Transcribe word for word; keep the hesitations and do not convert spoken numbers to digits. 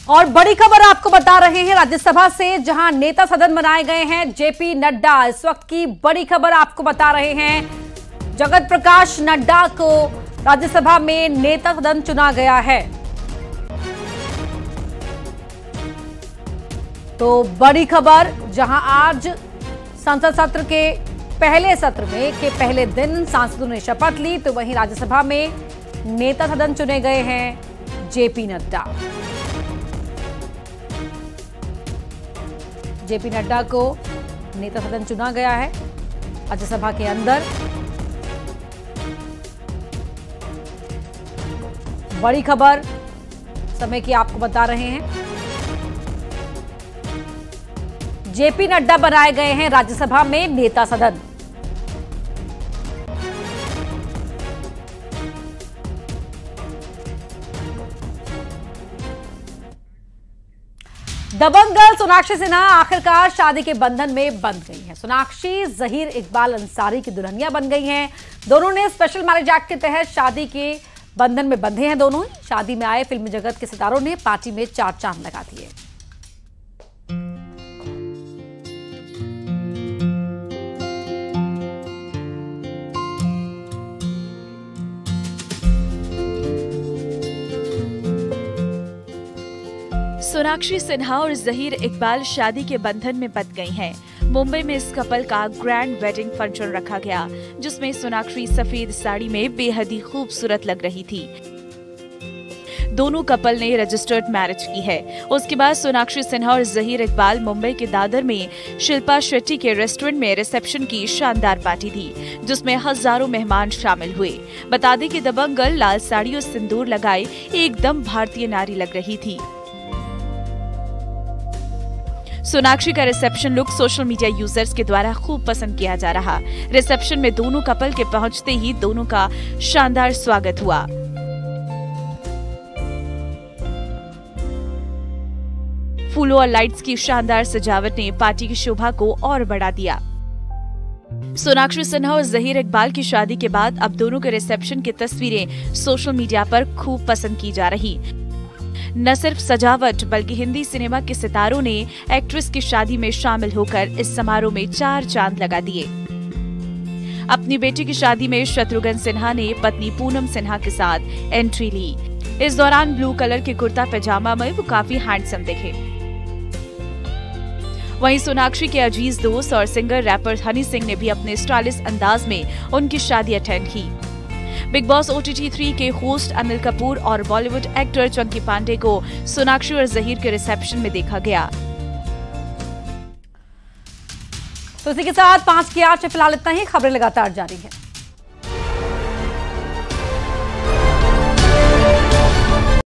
और बड़ी खबर आपको बता रहे हैं राज्यसभा से, जहां नेता सदन बनाए गए हैं जेपी नड्डा। इस वक्त की बड़ी खबर आपको बता रहे हैं, जगत प्रकाश नड्डा को राज्यसभा में नेता सदन चुना गया है। तो बड़ी खबर, जहां आज संसद सत्र के पहले सत्र में के पहले दिन सांसदों ने शपथ ली, तो वहीं राज्यसभा में नेता सदन चुने गए हैं जेपी नड्डा। जेपी नड्डा को नेता सदन चुना गया है राज्यसभा के अंदर। बड़ी खबर समय की आपको बता रहे हैं, जेपी नड्डा बनाए गए हैं राज्यसभा में नेता सदन। दबंग गर्ल सोनाक्षी सिन्हा आखिरकार शादी के बंधन में बंध गई हैं। सोनाक्षी जहीर इकबाल अंसारी की दुल्हनिया बन गई हैं। दोनों ने स्पेशल मैरिज एक्ट के तहत शादी के बंधन में बंधे हैं। दोनों ही शादी में आए फिल्मी जगत के सितारों ने पार्टी में चार चांद लगा दिए। सोनाक्षी सिन्हा और जहीर इकबाल शादी के बंधन में बंध गई हैं। मुंबई में इस कपल का ग्रैंड वेडिंग फंक्शन रखा गया, जिसमें सोनाक्षी सफेद साड़ी में बेहद ही खूबसूरत लग रही थी। दोनों कपल ने रजिस्टर्ड मैरिज की है। उसके बाद सोनाक्षी सिन्हा और जहीर इकबाल मुंबई के दादर में शिल्पा शेट्टी के रेस्टोरेंट में रिसेप्शन की शानदार पार्टी थी, जिसमें हजारों मेहमान शामिल हुए। बता दें कि दबंग गर्ल लाल साड़ी और सिंदूर लगाए एकदम भारतीय नारी लग रही थी। सोनाक्षी का reception look social media users के द्वारा खूब पसंद किया जा रहा। रिसेप्शन में दोनों कपल के पहुंचते ही दोनों का शानदार स्वागत हुआ। फूलों और लाइट्स की शानदार सजावट ने पार्टी की शोभा को और बढ़ा दिया। सोनाक्षी सिन्हा और जहीर इकबाल की शादी के बाद अब दोनों के रिसेप्शन की तस्वीरें सोशल मीडिया पर खूब पसंद की जा रही। न सिर्फ सजावट बल्कि हिंदी सिनेमा के सितारों ने एक्ट्रेस की शादी में शामिल होकर इस समारोह में चार चांद लगा दिए। अपनी बेटी की शादी में शत्रुघ्न सिन्हा ने पत्नी पूनम सिन्हा के साथ एंट्री ली। इस दौरान ब्लू कलर के कुर्ता पैजामा में वो काफी हैंडसम दिखे। वहीं सोनाक्षी के अजीज दोस्त और सिंगर रैपर हनी सिंह ने भी अपने स्टाइलिश अंदाज में उनकी शादी अटेंड की। Bigg Boss O T T three के होस्ट अनिल कपूर और बॉलीवुड एक्टर चंकी पांडे को सोनाक्षी और जहीर के रिसेप्शन में देखा गया। तो इसी के साथ पांच की आठ में फिलहाल इतना ही। खबरें लगातार जारी है।